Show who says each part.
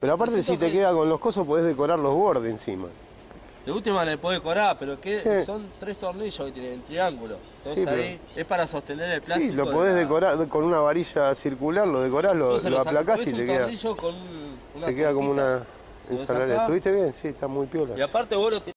Speaker 1: Pero aparte si te queda con los cosos podés decorar los bordes encima.
Speaker 2: De última le podés decorar, pero
Speaker 1: Sí.
Speaker 2: son 3 tornillos que tienen triángulo. Entonces
Speaker 1: Sí, pero-
Speaker 2: ahí es para sostener el plástico.
Speaker 1: Sí, lo podés decorar con una varilla circular, lo decorás, lo aplacás y te queda.
Speaker 2: tornillo con una
Speaker 1: Te queda como
Speaker 2: trompita.
Speaker 1: una
Speaker 2: Se lo
Speaker 1: ensalada.
Speaker 2: sacás.
Speaker 1: ¿Estuviste bien? Sí, está muy piola.
Speaker 2: Y aparte vos lo